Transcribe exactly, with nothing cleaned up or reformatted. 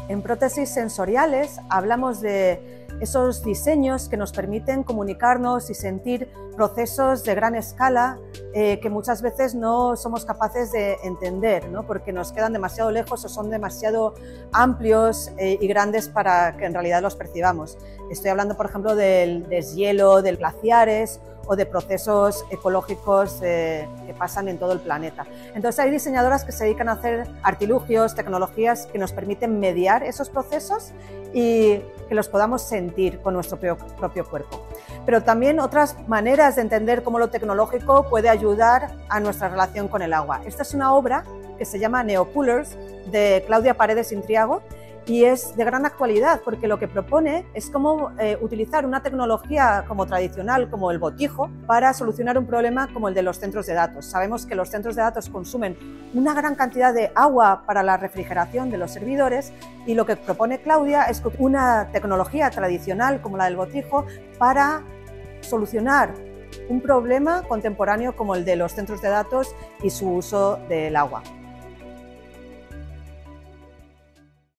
En prótesis sensoriales hablamos de esos diseños que nos permiten comunicarnos y sentir procesos de gran escala eh, que muchas veces no somos capaces de entender, ¿no? Porque nos quedan demasiado lejos o son demasiado amplios eh, y grandes para que en realidad los percibamos. Estoy hablando, por ejemplo, del deshielo, de glaciares o de procesos ecológicos eh, que pasan en todo el planeta. Entonces hay diseñadoras que se dedican a hacer artilugios, tecnologías que nos permiten mediar esos procesos y que los podamos sentir con nuestro propio cuerpo. Pero también otras maneras de entender cómo lo tecnológico puede ayudar a nuestra relación con el agua. Esta es una obra que se llama Neocoolers de Claudia Paredes Intriago y es de gran actualidad porque lo que propone es cómo eh, utilizar una tecnología como tradicional, como el botijo, para solucionar un problema como el de los centros de datos. Sabemos que los centros de datos consumen una gran cantidad de agua para la refrigeración de los servidores y lo que propone Claudia es una tecnología tradicional como la del botijo para solucionar un problema contemporáneo como el de los centros de datos y su uso del agua.